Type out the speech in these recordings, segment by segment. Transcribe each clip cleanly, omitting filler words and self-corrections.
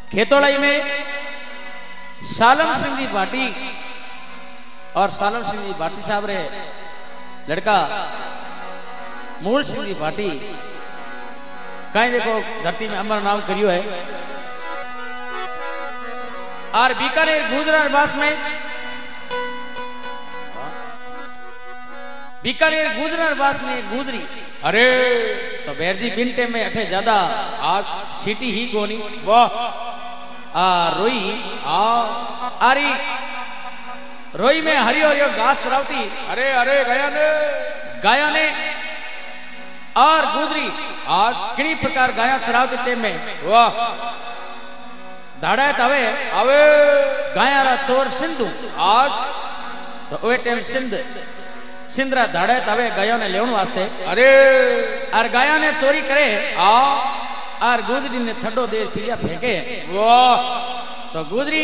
खेतोड़ाई में सालम सिंह जी भाटी और सालम सिंह जी भाटी साहब रे लड़का मूल सिंह जी भाटी कहीं देखो धरती में अमर नाम करियो है। और बीकानेर गुजरात बास में बीकानेर गुजरात बास में गुजरी अरे तो बैरजी बिनटे में अठे ज्यादा आज सीटी ही गोनी वाह रोई आरी रोई में हरियो हरियो घास चरावती अरे अरे गाया ने और गुजरी आज किनी प्रकार गाया चरावती टेम में वाह धाड़ा तवे अवे गाया रा चोर सिंधु आज तो वे टेम सिंधरा धाड़े तवे गायों ने लेवन वास्ते अरे और गायों ने चोरी करे आ और गुजरी ने ठंडो देर पिलिया फेंके वाह तो गुजरी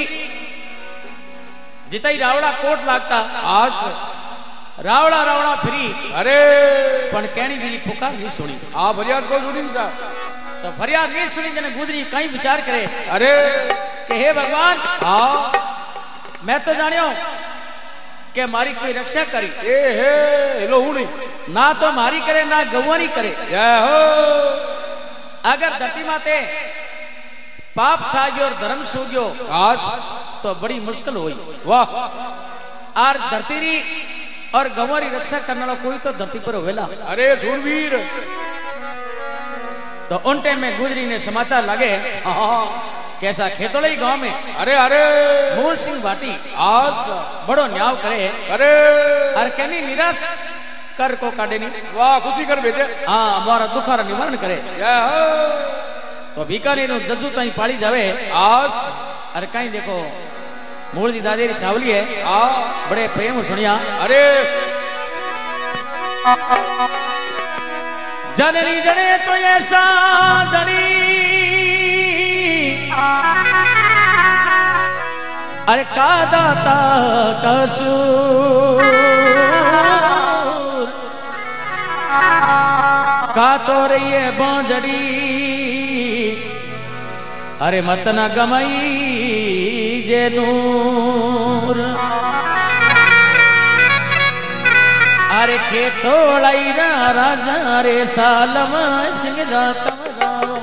जिताई रावड़ा कोट लागता आज रावड़ा रावड़ा फिरी अरे पण कहनी गिरी पुकार नहीं सुनी आ फरियाद को सुनी सा तो फरियाद नहीं सुनी जने गुजरी कहीं विचार करे अरे कि हे भगवान मैं तो जानियो कि मारी कोई रक्षा करी ए हे हेलो हुनी ना तो मारी करे ना गवारी करे जय हो अगर धरती माते पाप छाजियो और धर्म सूजियो आज तो बड़ी मुश्किल हुई वाह और धरती और गवारी रक्षा करने वाला कोई तो धरती पर होवेला अरे सूरवीर तो उन टाइम में गुजरी ने समाचार लगे कैसा खेतोड़ई गांव में अरे अरे मूल सिंह भाटी आज बड़ो न्याव करे अरे और कहनी निराश कर को काटे नहीं वाह खुशी कर भेजे हमारा दुखारा निवारण करे जय हो तो बीकानेर जज्जू ताई पाली जावे आज अरे कहीं देखो मूल जी दादेरी छावली है बड़े प्रेम सुनिया अरे जननी जने तो ऐसा जनी अरे का दाता कसूर का तो रही है बांझड़ी अरे मत न गमई जे नूर अरे खेतोड़ाई राजा रे सालम सिंह रा कमराओ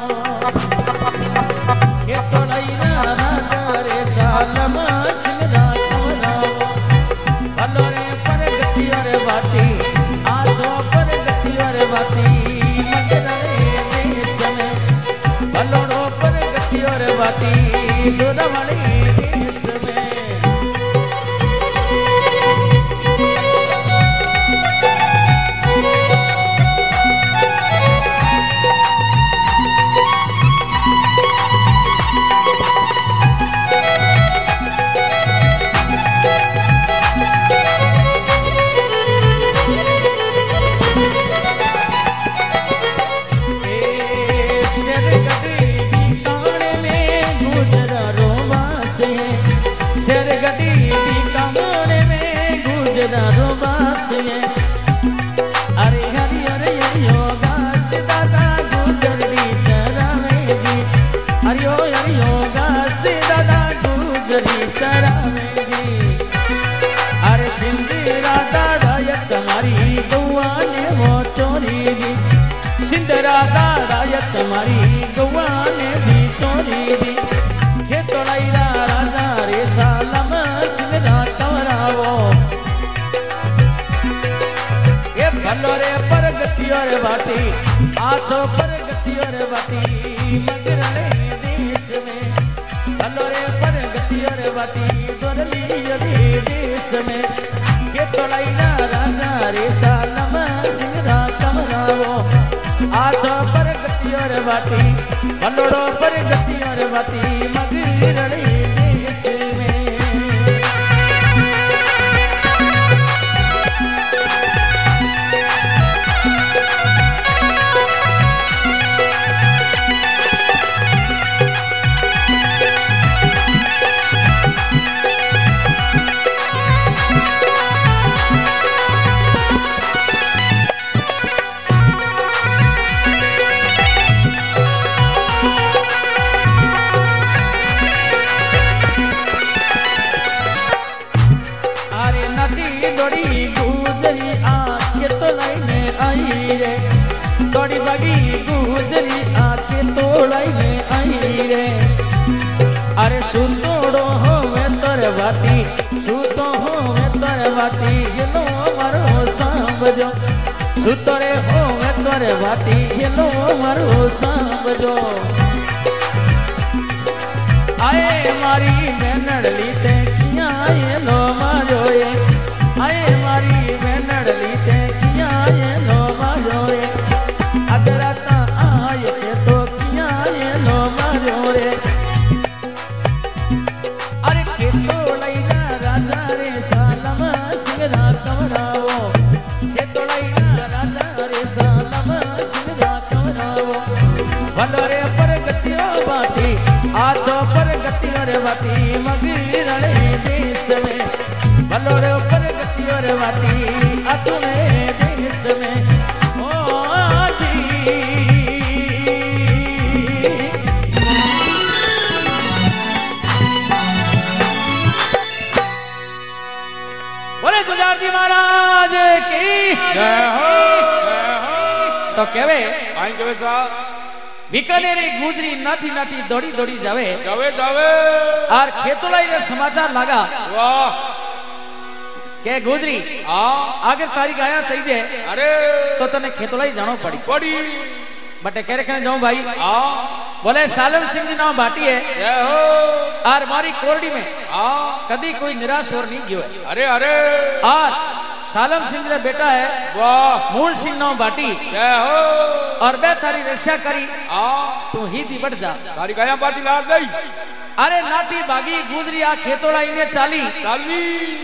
खेतोड़ाई राजा रे सालम सिंह रा कमराओ भलो रे पर गति रे बाती आजो पर गति रे बाती मगर रे देश में भलो रो पर गति रे बाती दुरवड़ी देश में अरे हरि हरि हरियो गास दादा गुजरी चरावेगी हरियो हरियो गास दादा गुजरी चरावेगी अरे सिंधी राधा रायत मारी गौआ ने वो चोरीगी सिंध राधा रायत मारी गौआ ने भी चोरीगी खेतोड़ाई राजा रे सालम सिंह रा कमरावो भलो रे पर गति रे बाती आठो पर गति रे बाती मगर रे देश में भलो रे पर गति रे बाती दोरली रे देश में खेतोड़ाई राजा रे सालम सिंह रा कमरावो आठो पर गति रे बाती भलोड़ो पर गति रे बाती मगर रे देश में सूतोड़ो हो मैं तोरे वाटी सूतो हो मैं तोरे वाटी हेलो मारो सांभजो सूतोरे हो मैं तोरे वाटी हेलो मारो सांभजो आए मारी बेनड़ली ते किया हेलो मारो ये आए मारी बेनड़ली ते किया हेलो मारो ये अगराता आए के तो किया हेलो मारो रे अरे के तो लैला राजा रे सालम सिंगरा कमराओ के तो लैला राजा रे सालम सिंगरा कमराओ भलो रे पर गतियो बाटी आचो पर गतियो रे बाटी मगीरणे देश में भलो रे पर गतियो रे बाटी अतुने देश में ओ जी बोले जुजारजी महाराज की जय हो तो केवे आई केवे सा बीकानेरी गुजरी नाठी नाठी दौड़ी दौड़ी जावे जावे जावे और खेतोलाई रे समाचार लगा वाह के गुजरी हाँ आगे तारी गाया चाहिए अरे तो तने खेतोलाई जानो पड़ी बड़ी बटे कह रखे जाऊं भाई हाँ बोले सालम सिंह जी नाम बाटी है जय हो और मारी कोरडी में हाँ कदी कोई निराश और नहीं गयो है अरे अरे और सालम सिंह रे बेटा है वाह मूल सिंह नाम बाटी जय हो और बे तारी रक्षा करी हाँ तू ही दी बढ़ जा तारी गाया पाती लाल गई अरे नाटी बागी गुजरी आ खेतोलाई ने चाली चालवी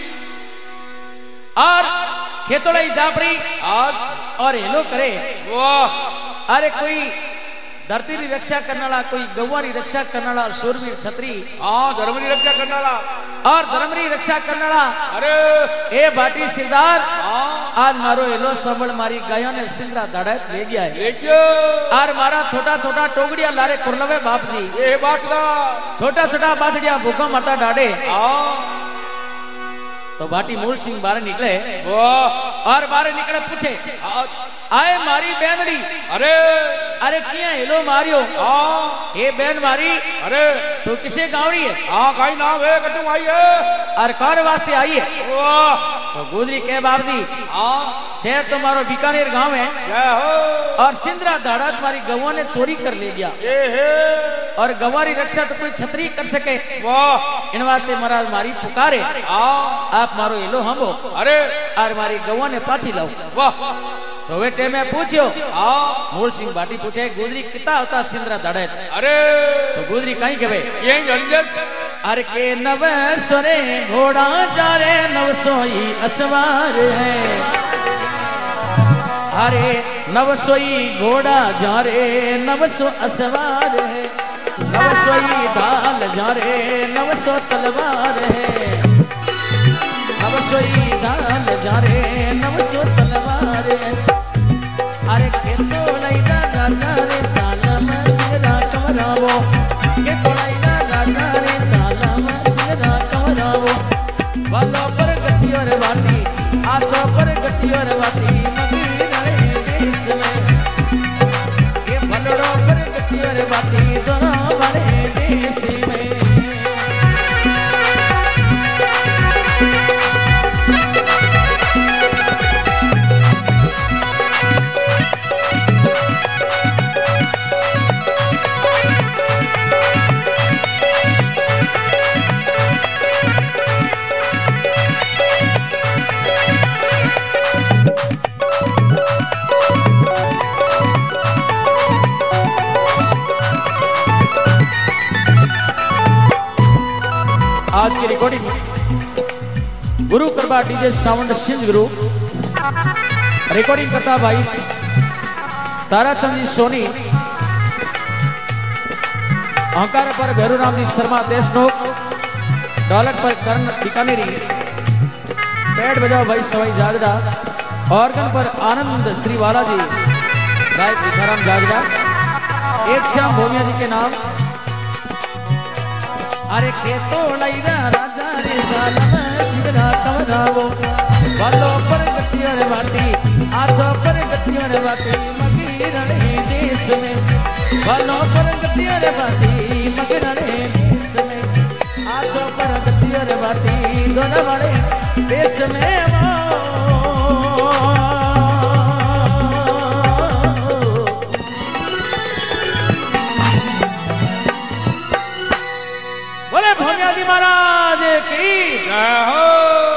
और खेतोलाई जापड़ी आज और हेलो करे वाह अरे कोई धरती की रक्षा करने वाला कोई गौवा की रक्षा करने वाला सूरवीर छत्री हाँ धर्म की रक्षा करने वाला और धर्म की रक्षा करने वाला अरे ए बाटी सिरदार हाँ आज मारो एलो संबल मारी गायों ने सिंगरा दाड़े ले गया है देखियो और मारा छोटा छोटा टोगड़िया लारे कुरलवे बाप जी ये बात ना छोटा छोटा बासड़िया भूखा माता डाडे हाँ तो बाटी मूल सिंह बाहर निकले वाह और बाहर निकले पूछे आए मारी बेनड़ी अरे अरे किया हेलो मारियो हाँ ये बेन मारी अरे तो किसे गावड़ी है हाँ कहीं नाम है कटू आई है और कार वास्ते आई है वाह तो गुजरी के बाप जी हाँ शहर तुम्हारो बीकानेर गांव है जय हो और सिंदरा दाड़ा तुम्हारी गवा ने चोरी कर ले गया ये है और गवारी रक्षा तो कोई छतरी कर सके वाह इन वास्ते महाराज मारी पुकारे हाँ आप मारो एलो हमो अरे और मारी गवा ने पाची लाओ वाह तो वे टेमे पूछ्यो हाँ मूल सिंह बाटी पूछे गुजरी कितना होता सिंदरा दाड़े अरे तो गुजरी कहीं के ये जल्दी अरे के नव सोरे घोड़ा जा रे नव सोई असवार है अरे नव सोई घोड़ा जा रे नव सो असवार है नव सोई ढाल जा रे नव सो तलवार है नव सोई ढाल जा रे नव सो तलवार है अरे के तो लैला राजा रे सालम सिंगरा कमरावो के तो लैला राजा रे सालम सिंगरा कमरावो वालो पर गतियो रे वाटी आचो पर गतियो रे वाटी मगीरणे देश में ये भलड़ो पर गतियो रे वाटी दोनों वाले देश में आज की रिकॉर्डिंग गुरु कृपा डीजे साउंड सिंह गुरु रिकॉर्डिंग करता भाई ताराचंद जी सोनी अहंकार पर भैरूराम जी शर्मा देशनोक ढोलक पर कर्ण बीकानेरी पैड बजाओ भाई सवाई जागड़ा ऑर्गन पर आनंद श्री बालाजी गायक भिखाराम जागड़ा एक श्याम भोमिया जी के नाम अरे खेतो लैरा राजा रे सालम सिंगरा कमरावो वालो पर गतियो रे वाटी आचो पर गतियो रे वाटी मगीरणे देश में वालो पर गतियो रे वाटी मगीरणे देश में वाले देश में बोले भोनियादी महाराज की जय हो।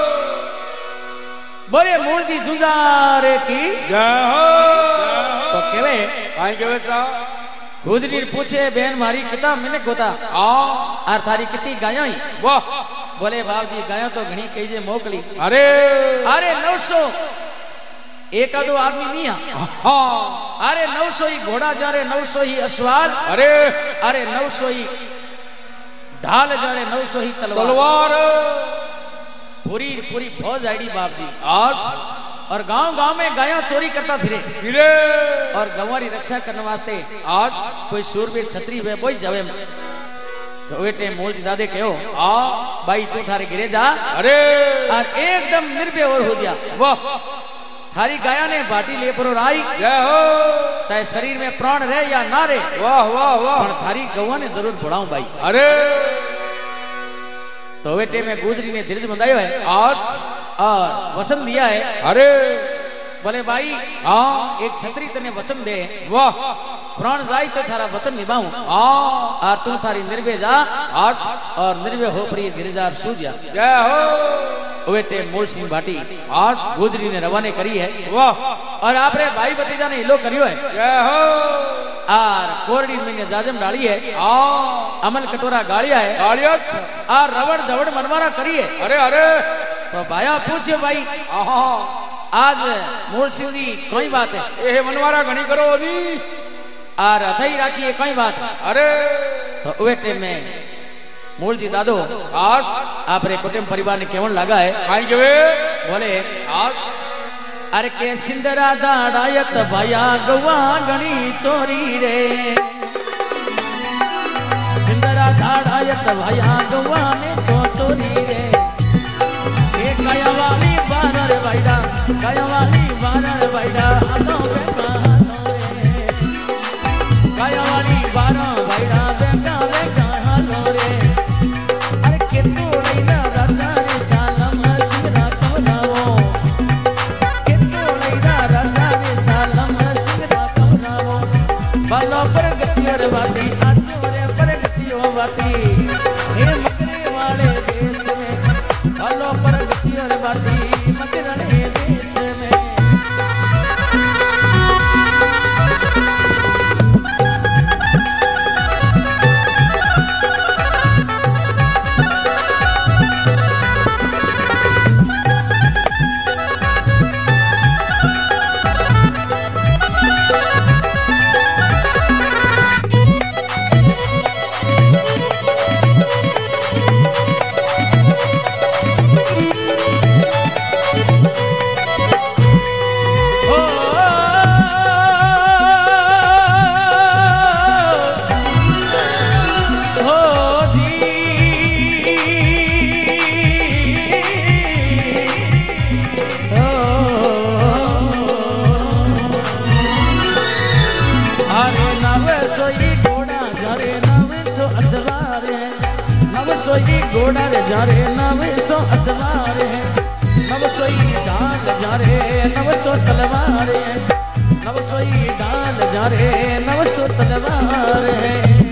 बोले मूलजी जुंजारे की जय हो। तो केवे काई केवे सा गुजरी पूछे बहन मारी कितना मैंने गोता और थारी कितनी गाया ही वाह। बोले बाबूजी गाया तो घनी कही मोकली अरे अरे 900 एक आदो आदमी नहीं हाँ। अरे 900 ही घोड़ा जा रहे 900 ही अश्वाल अरे 900 ही ढाल जा रहे 900 ही तलवार पूरी पूरी फौज आईडी बाप जी आज और गांव में गाया चोरी करता फिरे फिरे और गंवारी रक्षा करने वास्ते आज कोई सूरवीर छतरी वे बोई जावे तो बेटे मूलजी दादे कहो भाई तू थारे गिरे जा अरे और एकदम निर्भय और हो जा वाह। थारी गाया ने बाटी ले पर आई जय हो। चाहे शरीर में प्राण रहे या ना रहे वाह वाह वाह। पर थारी गवा ने जरूर बढ़ाऊं भाई। अरे तो बेटे में गुजरी ने धीरज बंधायो है आज और वचन दिया है। अरे बोले भाई हाँ एक छतरी तने वचन दे वाह। प्राण जाई तो थारा वचन निभाऊं और तू थारी निर्भय जा आज और निर्भय हो प्रिय गिरिजार सू जा। जय हो। बेटे मूल सिंह भाटी आज गुजरी ने रवाने करी है वाह। और आपरे भाई भतीजा ने हिलो करियो है जय हो। और कोरडी में जाजम डाली है अमल कटोरा गाड़िया है गाड़िया और रवड़ जवड़ मनवारा करी है। अरे अरे तो भाया पूछे भाई आज मूल सिंह जी कोई बात है ये मनवारा घनी करो नी और अथई राखी कोई बात है। अरे तो बेटे में मूल जी दादो आज आपरे कुटुंब परिवार ने केवन लगा है काई केवे बोले आज अरे के सिंदरा दाड़ायत भया गवा गणी चोरी रे सिंदरा दाड़ायत भया गवा ने तो चोरी रे ए काया वाली बानर बैडा काया वाली बानर बैडा हाथों पे कानो रे काया वाली बानर बैडा बेटा बेटा हालो रे अरे के तोड़ी ना राजा रे सालम सिंदरा कमनाओ बालो पर गतियों वाली आजोरे पर गतियों वाली हे मकरे वाले देश में बालो पर गतियों वाली मकरे देश में घोड़ा रे जा रे 900 असवार है 900 ढाल जा रे 900 तलवार है 900 ढाल जा रे 900 तलवार है।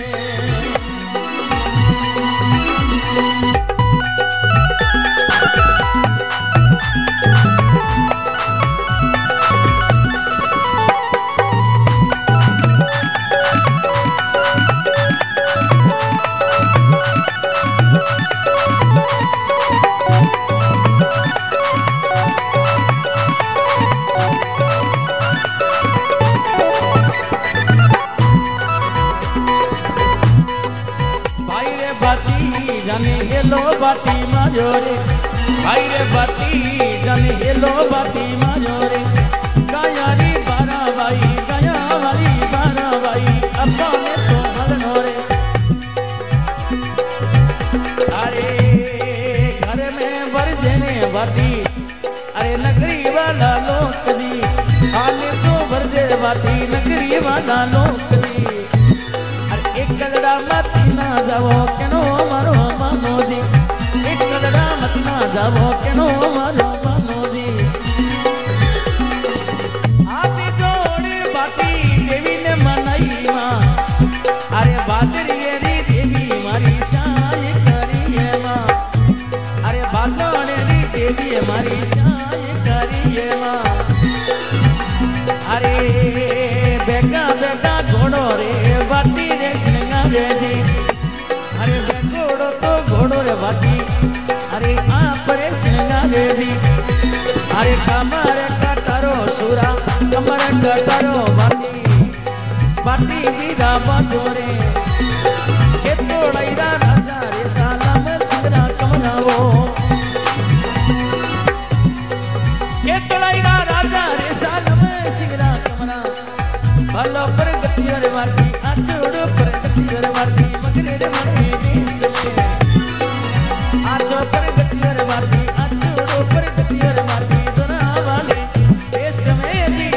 जाने हेलो बाती माजोरे भाई रे बाती जाने हेलो बाती माजोरे गायारी बारा भाई गाया वाली बारा भाई अब्बा ने तो हलनो रे अरे घर में बरजने बाती अरे नगरी वाला लोक दी आने तो बरजे बाती नगरी वाला लोक दी अरे एक गलड़ा मत ना जाओ केनो मारो मामोजी एक गलड़ा मत ना जाओ वो केनो मारो मानो जी आपी जोड़ी बाटी देवी ने मनाई मां अरे बादरी री देवी मारी साय करिए मां अरे बादोने री देवी मारी साय करिए मां अरे बेगा बेगा घोड़ो रे बाटी रे श्रृंगारे जी अरे बेगोड़ो तो घोड़ो रे बाटी अरे आप रे श्रृंगारे जी अरे कमर कटरो सुरा कमर कटरो बाटी बाटी बीरा बादोरे के तोड़ाईरा राजा रे सालाम सिंगरा कमरावो के तोड़ाईरा राजा रे सालाम सिंगरा कमरा भलो पर गतियों रे वाटी आचोड़ पर गतियों रे वाटी मगरे रे मारे देश में आचो पर गतियों रे वाटी आचोड़ पर गतियों रे वाटी दोना वाले देश में जी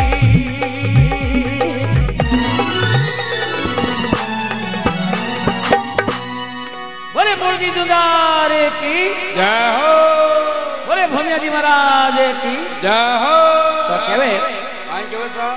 बोले मुर्गी जुदारे की जय हो बोले भूमिया जी महाराज की जय हो तो केवे आई केवे सा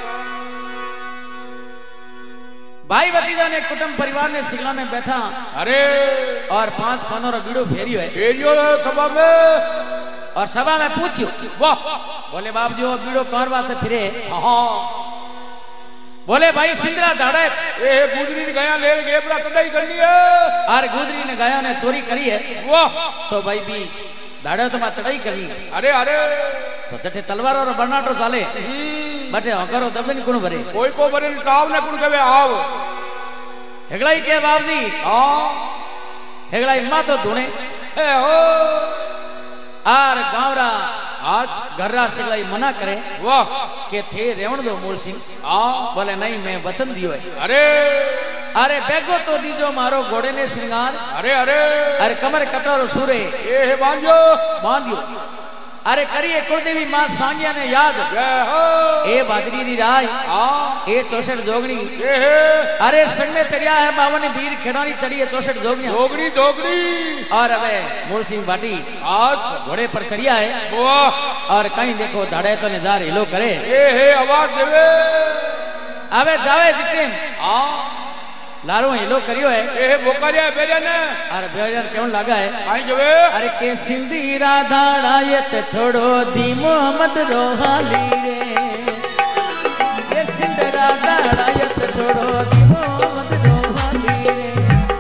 भाई भतीजा ने कुटुंब परिवार ने सिगला में बैठा अरे और 5 पानों रो बीड़ो फेरियो है फेरियो सभा में और सभा में पूछियो वाह बोले बाप जी वो बीड़ो कौन वास्ते फिरे हाँ बोले भाई सिंदरा दाड़ा ए गुजरी ने गया ले गेबरा तदाई कर लिया और गुजरी ने गया ने चोरी करी है वाह तो भाई भी दाड़ा तो मैं चढ़ाई करी अरे अरे तो जटे तलवार और बरनाटो चाले बटे करो दबे नहीं कुण भरे कोई को बरे ताव ने कुण कवे आव हेगलाई के बाप जी हां हेगलाई मां तो धुणे ए हो आर गावरा आज घररा सिगलाई मना करे वाह के थे रेवण दो मूल सिंह हां बोले नहीं मैं वचन दियो है अरे अरे बेगो तो दीजो मारो घोड़े ने श्रृंगार अरे अरे अरे कमर कटोरो सूरे ए बांधो बांधियो अरे करिए कुलदेवी मां सांगिया ने याद जय हो ए बादरी री राय हां ए 64 जोगणी ए अरे संग में चढ़िया है 52 वीर खिडारी चढ़ी है 64 जोगणियां जोगड़ी जोगड़ी और अबे मूल सिंह बाटी आज घोड़े पर चढ़िया है वाह और कहीं देखो धाड़े तो नजार हिलो करे ए आवाज देवे अबे जावे जितेन हां लारो हिलो करियो है ए बोकारिया बेरे ने अरे बेजन केवन लागा है आई जवे अरे के सिंधी राधा रायत थोड़ो दी मोहम्मद रोहाली रे के सिंध राधा रायत थोड़ो दी मोहम्मद रोहाली रे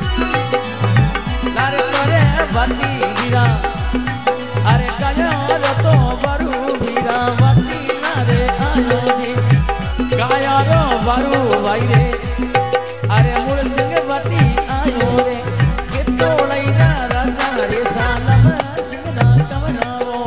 लारे तोरे बाती वीरा अरे गायो तो बरू वीरा बाती नारे आयो जी गाया रो बरू भाई रे अरे मूल सिंह बाती आयो रे के तोड़ाईरा राजा रे सालम सिंगरा कमरावो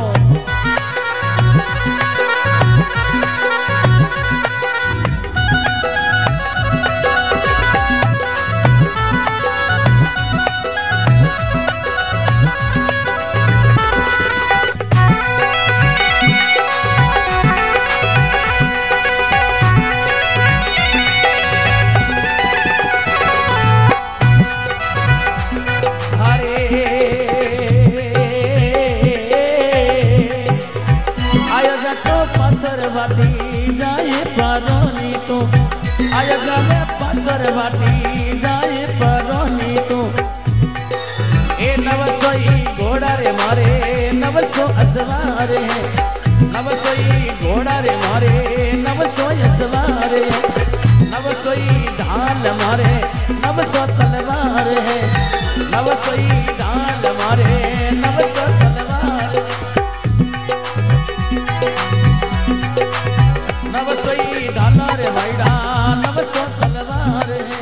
असवार है 900 घोड़ा रे मारे 900 असवार है 900 ढाल मारे 900 तलवार है 900 ढाल मारे 900 तलवार 900 ढाल रे भाईडा 900 तलवार है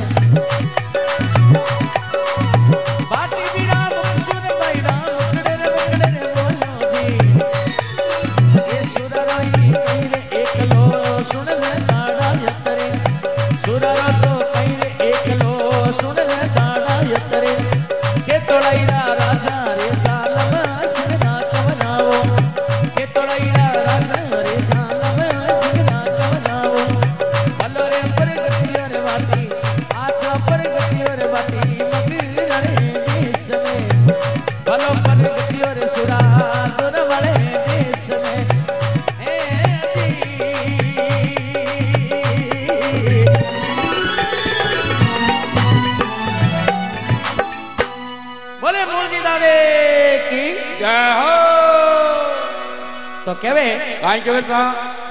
बाटी बीरा मुकुट भाईडा मुकड़े रे बोलो जी ये सुररोई कईरे एकलो सुन ले साड़ा यतरे सुररो तो कईरे एकलो सुन ले साड़ा यतरे के तोड़ाईरा राजा रे बोले मूलजी दादे की जय हो। तो केवे काई केवे सा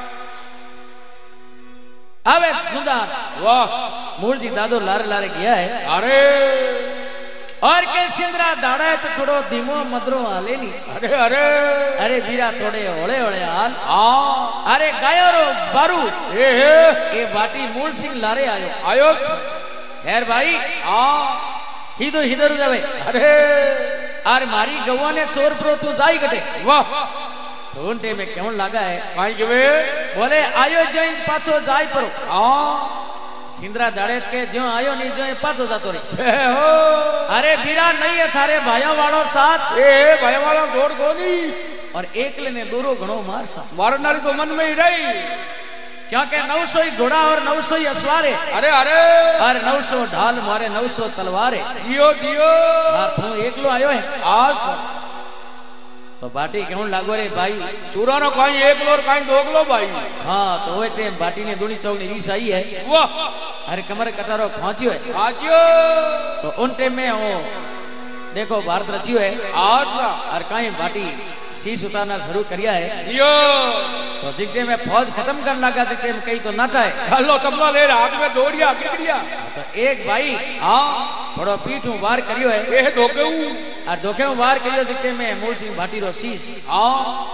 आवे सुंदर वाह मूलजी दादो लारे लारे गया है अरे और के सिंदरा दाड़ा है तो थोड़ो धीमो मदरो हाले नी अरे अरे अरे वीरा थोड़े होले होले हाल हाँ अरे गायो रो बारू ये बाटी मूल सिंह लारे आयो आयो खैर भाई हाँ हिदो हिदर जावे अरे अरे मारी गवा ने चोर प्रो तू जाई कटे वाह तो उनटे में क्यों लगा है काई केवे बोले आयो जो पाछो जाई परो हाँ सिंदरा दाड़े के जो आयो नहीं जो पाछो जातो रे जय हो। अरे बीरा नहीं है थारे भाइयों वालों साथ ए भाई वाला जोड़ गोली और एकले ने दूरो घणो मार सा मारनारी तो मन में ही रही क्योंकि 900 ही घोड़ा और 900 ही असवारे अरे अरे और 900 ढाल मारे 900 तलवारे जियो जियो हाँ तू एकलो आयो है आस तो बाटी क्यों लागो रे भाई चूरा नो काई एक लो और काई दो किलो भाई हाँ तो वो टेम बाटी ने दूनी चौक ने रीस आई है वाह अरे कमर कटारो खांचियो है आजियो तो उन टेम में वो देखो भारत रचियो है आसा और कहीं बाटी शीश उतारना शुरू करिया है जियो तो जिक्टे में फौज खत्म करने लगा जिक्टे में कई तो नाटा है चलो चपला ले हाथ में दौड़िया गिरिया तो एक भाई हाँ थोड़ो पीठू वार करियो है ये धोके और धोखे में वार करियो जिक्टे में मूल सिंह भाटी रो शीश हाँ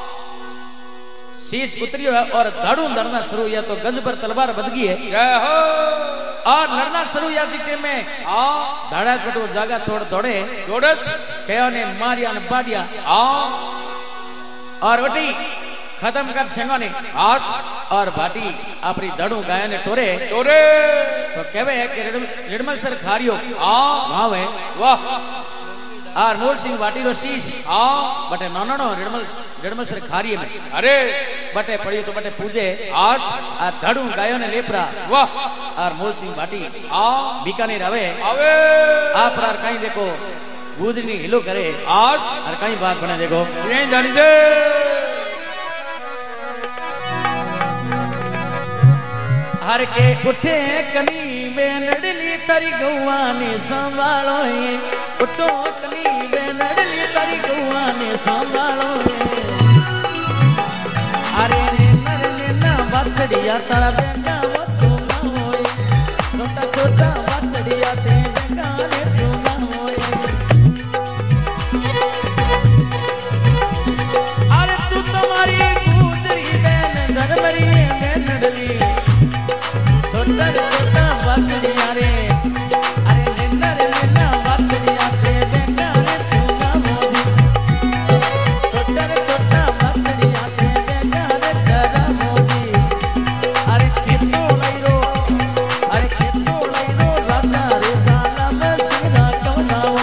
शीश उतरियो है और धाड़ू लड़ना शुरू या तो गज पर तलवार बद गई है जय हो। और लड़ना शुरू या जिक्टे में हाँ धाड़ा कटो जागा छोड़ दौड़े जोड़स कयो ने मारिया ने बाडिया हाँ और वटी खत्म कर सेंगो ने आस और भाटी अपनी दड़ू गाय ने टोरे जोड़े तो कहवे है कि रिडमल सर खारियो हाँ वहां वे वाह और मूल सिंह भाटी रो शीश हाँ बटे नो रिडमल सर खारिये में अरे बटे पड़ियो तो बटे पूजे आस और धड़ू गायो ने लेपरा वाह और मूल सिंह भाटी हाँ बीकानेर आवे आवे आप रार कहीं देखो गुजरी हिलो करे आस और कहीं बात बने देखो ये जानी दे हर के उठे कनी बेनडली तरी गौआ ने संभालो है उठो कनी बेनडली तरी गौआ ने संभालो है अरे ने ना बचड़िया तारा बेटा वो चुमा होए छोटा छोटा बचड़िया ते बेटा ने चुमा होए अरे तू तुम्हारी गुजरी बेन धर्मरी बेनडली छोटा छोटा बचड़िया रे अरे लेना बचड़िया ते बेटा ने चुमा मोदी छोटा छोटा बचड़िया ते बेटा ने डरा मोदी अरे कितो लइरो राजा रे साला में सिरा कौनाओ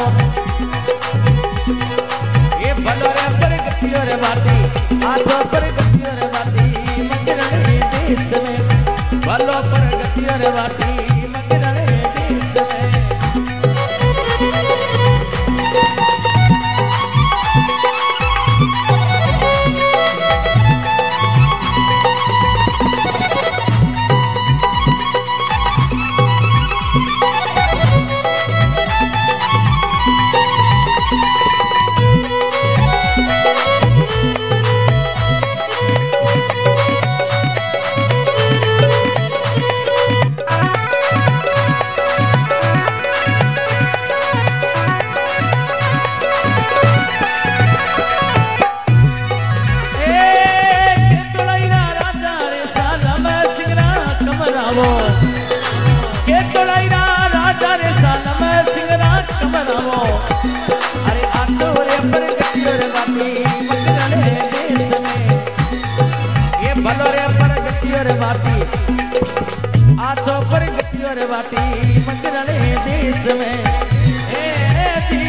ये भलोरे पर गतियो रे बाटी आठो पर गतियो रे बाटी मगरणे देश में भलो पर गतियो रे बाटी मगरणे देश में के तोड़ाईरा राजा रे साला में सिंगरा कमरावो अरे आटो रे पर गतियो रे बाटी मगरणे देश में ये भलो रे पर गतियो रे बाटी आठो पर गतियो रे बाटी मगरणे देश में ए जी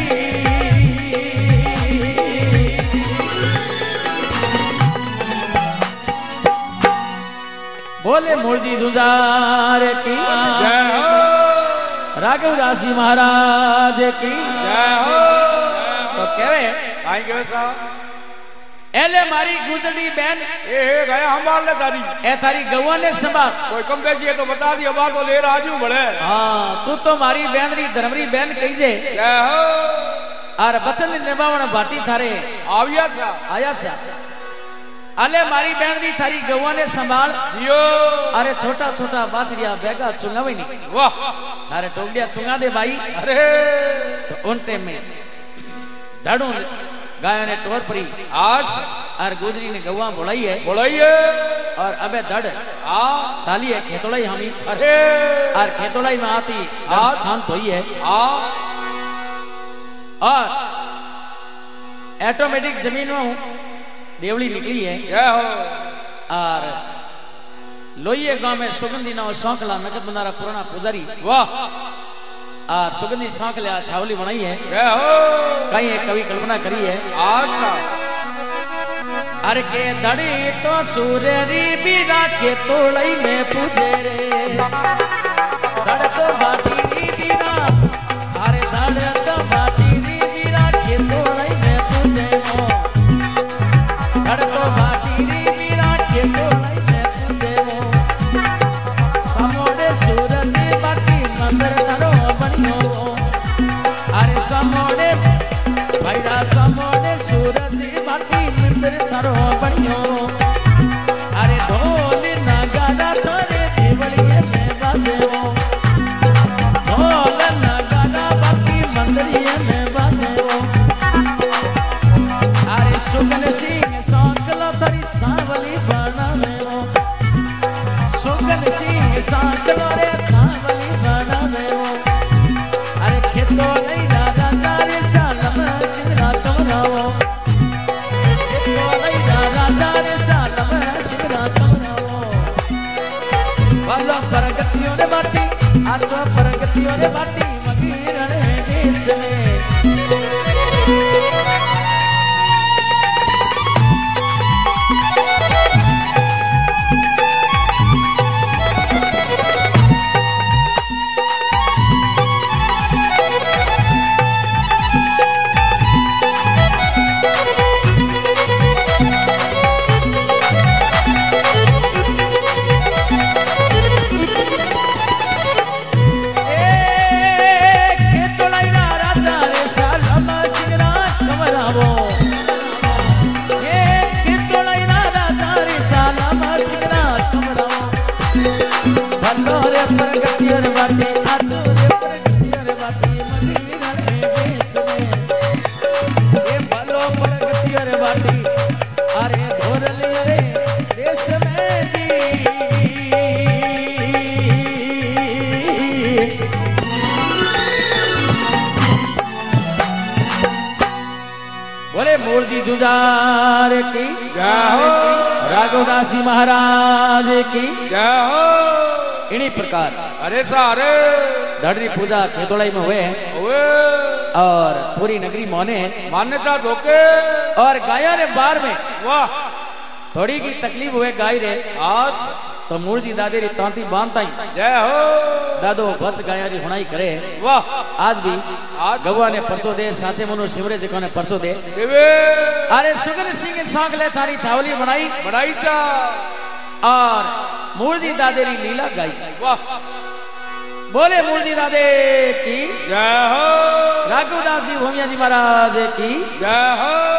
बोले मूलजी जुजार की जय हो। राघव दास जी महाराज की जय हो। तो कहवे काई केवे सा एले मारी गुजरी बहन ए गया हमार ले तारी ए थारी गवा ने संभाल कोई कम बेची है तो बता दी अब तो ले राजू बड़े हाँ तू तो मारी बहन री धर्मरी बहन कही जे जय हो। और बचन निभावण भाटी थारे આવ્યા છે आया सा अले मारी बहन दी थारी गवा ने संभाल દિયો अरे छोटा छोटा बाछड़िया बेगा चुंगावे नहीं વાહ अरे टोकड़िया चुंगा दे भाई અરે तो उन टाइम में धड़ू गायों ने टोर परी આજ और गुजरी ने गवा बोलाई है બોલાઈએ और अबे धड़ આ साली है खेतोड़ाई हमी અરે और खेतोड़ाई में आती धड़ आज शांत हुई है આ और ऑटोमेटिक जमीन में देवली निकली है જય હો और लोहिए गांव में सुगंधी ना सौंकला नगद बनारा पुराना पुजारी વાહ और सुगंधी सौंकला छावली बनाई है જય હો कहीं एक कवि कल्पना करी है આજ अरे के दड़ी तो सूर्यरी भी राखे तोड़ई में पूजे रे दड़ तो बाटी दीना अरे दड़ तो बाटी भी राखे तोड़ई में पूजे मो दड़ तो बाटी भी राखे तोड़ई में पूजे मो समोड़े सूरती बाटी मंदिर करो बनियो अरे समोड़े भैरा समोड़े सूरती बाटी मंदिर करो बनियो अरे ढोल नगाड़ा थारे देवलिए में बाजेओ ढोल नगाड़ा बाटी मंदिरिए में बाजेओ अरे सुगन सिंह सांकलो थारी छावली बनावेओ सुगन सिंह सांकलो रे छावली बनावेओ अरे खेतो नहीं दादा तारे सालम सिंगरा तमराओ खेतो नहीं दादा तारे सालम सिंगरा तमराओ वाला परगतियों ने बाटी आजो परगतियों ने बाटी मगीरण देश में बोले मूर्ति जुजार की જય હો राघवदास जी महाराज की જય હો इन्हीं प्रकार અરે સારે धड़री पूजा खेतोड़ाई में हुए ઓએ और पूरी नगरी मोने માન્યતા ધોકે और गाया ने बार में વાહ थोड़ी की तकलीफ हुए गाय रे આજ तो मूर्ति दादे री तांती बांधता ही જય હો दादो बच गाया री हुणाई करे વાહ आज भी આજ गवा ने परचो दे साथे मनो शिवरे देखो ने परचो दे દેવે अरे सुगन सिंह सौंक ले थारी छावली बनाई બનાઈ ચા और मूर्ति दादे री लीला गाई વાહ बोले मूर्ति दादे की જય હો राघवदास जी भूमिया जी महाराज की જય હો